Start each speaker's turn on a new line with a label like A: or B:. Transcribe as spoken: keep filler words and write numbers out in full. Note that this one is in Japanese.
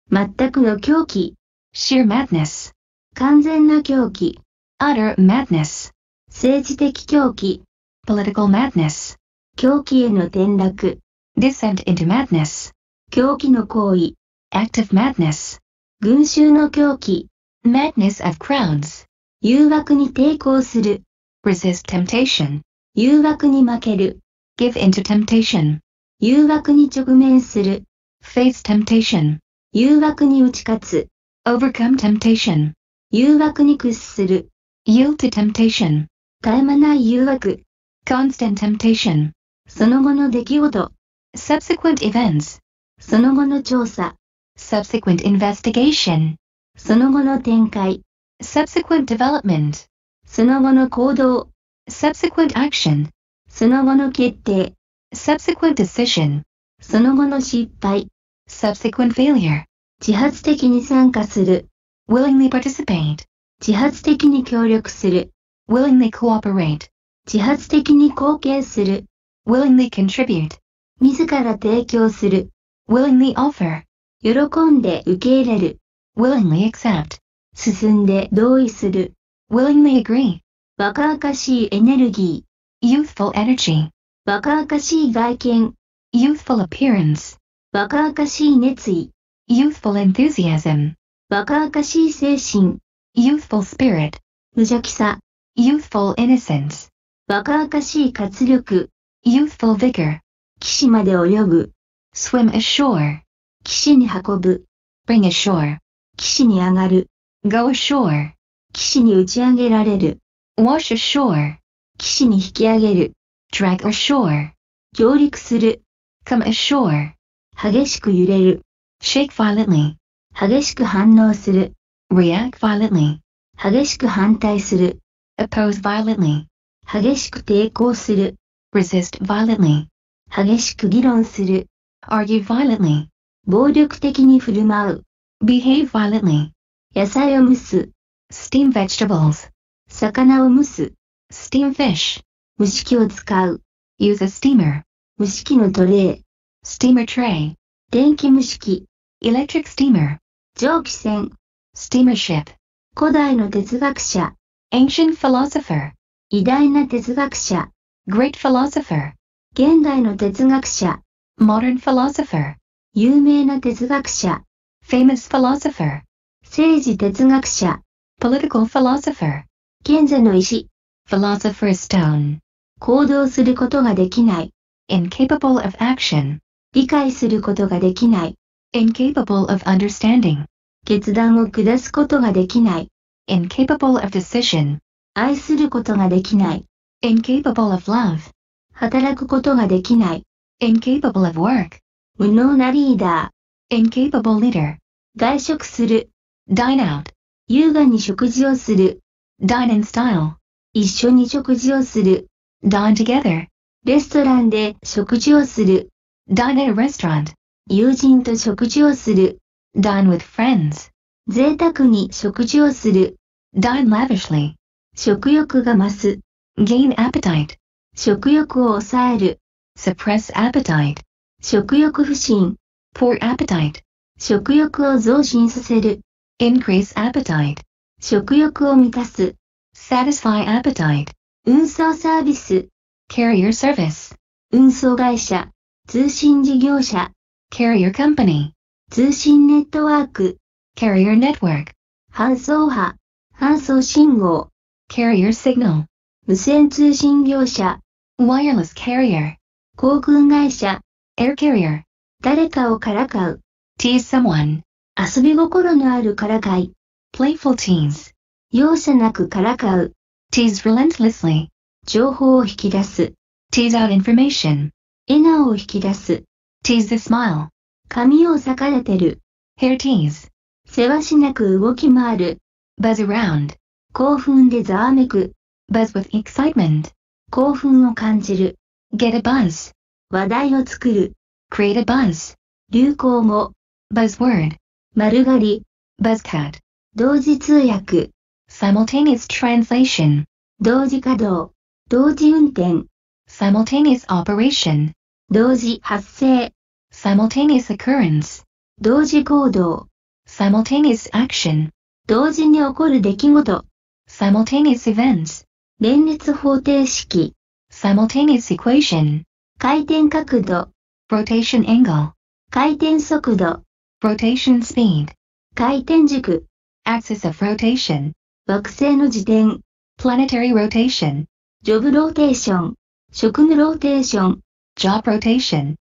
A: 全くの狂気。
B: sheer madness,
A: 完全な狂気。
B: utter madness,
A: 政治的狂気。
B: political madness,
A: 狂気への転落。
B: descent into madness,
A: 狂気の行為。
B: active madness,
A: 群衆の狂気。
B: madness of crowds,
A: 誘惑に抵抗する。
B: resist temptation,
A: 誘惑に負ける。
B: give into temptation,
A: 誘惑に直面する。
B: face temptation,
A: 誘惑に打ち勝つ。
B: overcome temptation,
A: 誘惑に屈する。
B: yield to temptation,
A: 絶え間ない誘惑。
B: constant temptation,
A: その後の出来事。
B: subsequent events,
A: その後の調査。
B: subsequent investigation,
A: その後の展開。
B: subsequent development,
A: その後の行動。
B: subsequent action,
A: その後の決定。
B: subsequent decision,
A: その後の失敗。
B: subsequent failure,
A: 自発的に参加する。
B: willingly participate,
A: 自発的に協力する。
B: willingly cooperate,
A: 自発的に貢献する。
B: willingly contribute,
A: 自ら提供する。
B: willingly offer,
A: 喜んで受け入れる。
B: willingly accept,
A: 進んで同意する。
B: willingly agree,
A: 若々しいエネルギー。
B: youthful energy,
A: 若々しい外見。
B: youthful appearance,
A: 若々しい熱意。
B: youthful enthusiasm,
A: 若々しい精神。
B: youthful spirit,
A: 無邪気さ。
B: youthful innocence,
A: 若々しい活力。
B: youthful vigor,
A: 岸まで泳ぐ。
B: swim ashore,
A: 岸に運ぶ。
B: bring ashore,
A: 岸に上がる。
B: go ashore,
A: 岸に打ち上げられる。
B: wash ashore,
A: 岸に引き上げる。
B: drag ashore,
A: 上陸する。
B: come ashore,
A: 激しく揺れる。
B: shake violently,
A: 激しく反応する。
B: react violently,
A: 激しく反対する。
B: oppose violently,
A: 激しく抵抗する。
B: resist violently,
A: 激しく議論する。
B: argue violently,
A: 暴力的に振る舞う。
B: behave violently,
A: 野菜を蒸す。
B: steam vegetables,
A: 魚を蒸す。
B: steam fish,
A: 蒸し器を使う。
B: use a steamer,
A: 蒸し器のトレー。
B: steamer tray,
A: 電気蒸し器。
B: electric steamer,
A: 蒸気船。
B: steamer ship,
A: 古代の哲学者。
B: ancient philosopher,
A: 偉大な哲学者。
B: great philosopher,
A: 現代の哲学者。
B: modern philosopher,
A: 有名な哲学者。
B: famous philosopher,
A: 政治哲学者。
B: political philosopher,
A: 賢者の石。
B: philosopher's stone,
A: 行動することができない。
B: incapable of action,
A: 理解することができない。
B: incapable of understanding,
A: 決断を下すことができない。
B: incapable of decision,
A: 愛することができない。
B: incapable of love,
A: 働くことができない。
B: incapable of work,
A: 無能なリーダ
B: incapable leader,
A: ー。外食する。
B: dine out,
A: 優雅に食事をする。
B: dine in style,
A: 一緒に食事をする。
B: dine together,
A: レストランで食事をする。
B: dine at a restaurant,
A: 友人と食事をする。
B: dine with friends,
A: 贅沢に食事をする。
B: dine lavishly,
A: 食欲が増す。
B: gain appetite,
A: 食欲を抑える。
B: suppress appetite,
A: 食欲不振。
B: poor appetite,
A: 食欲を増進させる。
B: increase appetite,
A: 食欲を満たす。
B: satisfy appetite,
A: 運送サービス。
B: carrier service,
A: 運送会社。通信事業者。
B: carrier company,
A: 通信ネットワーク。
B: carrier network,
A: 搬送波。搬送信号。
B: carrier signal,
A: 無線通信業者。
B: wireless carrier,
A: 航空会社。
B: air carrier,
A: 誰かをからかう。
B: tease someone,
A: 遊び心のあるからかい。
B: playful tease,
A: 容赦なくからかう。
B: tease relentlessly,
A: 情報を引き出す。
B: tease out information,
A: 笑顔を引き出す。
B: tease the smile,
A: 髪を裂かれてる。
B: hair tease,
A: せわしなく動き回る。
B: buzz around,
A: 興奮でざわめく。
B: buzz with excitement,
A: 興奮を感じる。
B: get a buzz,
A: 話題を作る。
B: create a buzz,
A: 流行語。
B: buzzword,
A: 丸刈り。
B: buzzcut,
A: 同時通訳。
B: simultaneous translation,
A: 同時稼働。同時運転。
B: simultaneous operation,
A: 同時発生。
B: simultaneous occurrence,
A: 同時行動。
B: simultaneous action,
A: 同時に起こる出来事、
B: simultaneous events,
A: 連立方程式、
B: simultaneous equation,
A: 回転角度、
B: rotation angle,
A: 回転速度、
B: rotation speed,
A: 回転軸、
B: axis of rotation,
A: 惑星の自転、
B: planetary rotation,
A: ジョブローテーション、職務ローテーション、
B: job rotation,